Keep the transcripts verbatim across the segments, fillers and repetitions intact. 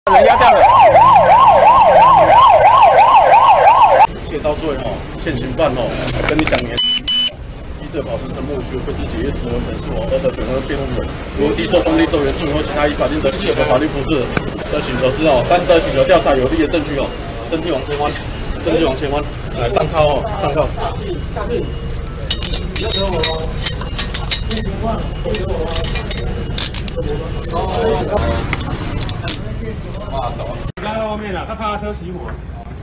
人家干了。 切到最后，现行犯哦，跟你讲年。 一对保持沉默需会自己实文陈述哦，二的选择辩论人，如提受中立受原证或其他依法定的适合的法律不适的请求之后，三的请求调查有利的证据哦，身体往前弯，身体往前弯，来上铐哦，上铐。下去，下去。你要给我吗？不行吗？不给我吗？哦，走。你在后面了，他怕他车熄火。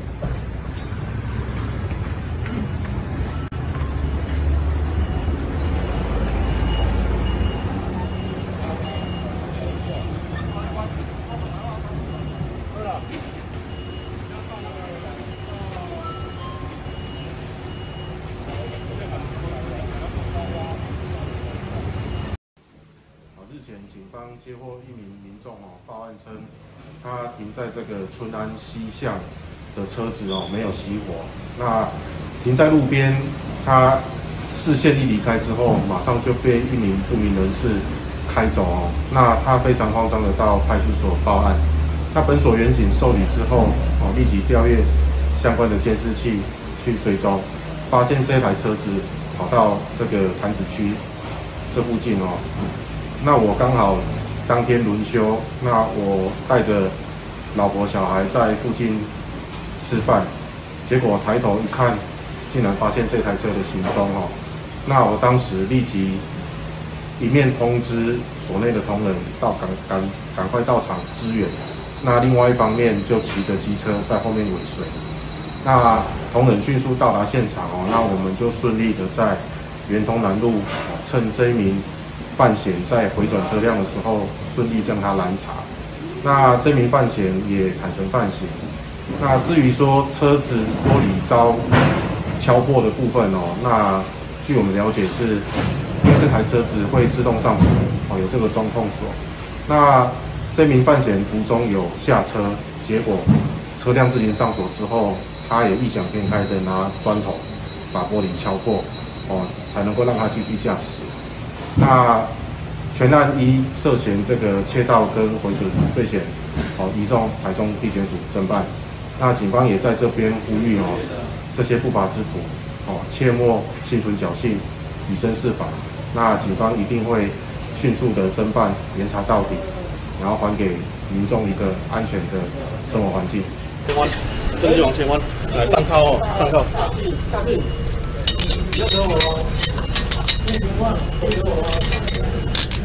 日前，警方接获一名民众哦报案称，他停在这个春安西巷的车子哦没有熄火，那停在路边，他视线一离开之后，马上就被一名不明人士开走哦。那他非常慌张的到派出所报案，那本所员警受理之后哦，立即调阅相关的监视器去追踪，发现这台车子跑到这个潭子区这附近哦。 那我刚好当天轮休，那我带着老婆小孩在附近吃饭，结果抬头一看，竟然发现这台车的行踪哦。那我当时立即一面通知所内的同仁到赶赶赶快到场支援，那另外一方面就骑着机车在后面尾随。那同仁迅速到达现场哦，那我们就顺利的在圆通南路趁这一名 犯嫌在回转车辆的时候，顺利将他拦查。那这名犯嫌也坦诚犯行。那至于说车子玻璃遭敲破的部分哦，那据我们了解是，因为这台车子会自动上锁哦，有这个中控锁。那这名犯嫌途中有下车，结果车辆自行上锁之后，他也异想天开的拿砖头把玻璃敲破哦，才能够让他继续驾驶。 那全案依涉嫌这个窃盗跟毁损罪嫌，哦，移送台中地检署侦办。那警方也在这边呼吁哦，这些不法之徒，哦，切莫心存侥幸，以身试法。那警方一定会迅速的侦办，严查到底，然后还给民众一个安全的生活环境。前弯，身体往前弯，来上铐哦，上铐。下去，下去。你要给我吗？ 不行吗？不给我吗？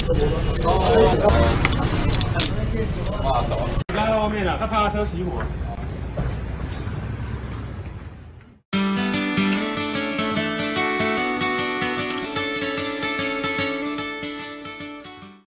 哦，哇，走！你在后面了，他怕他车熄火。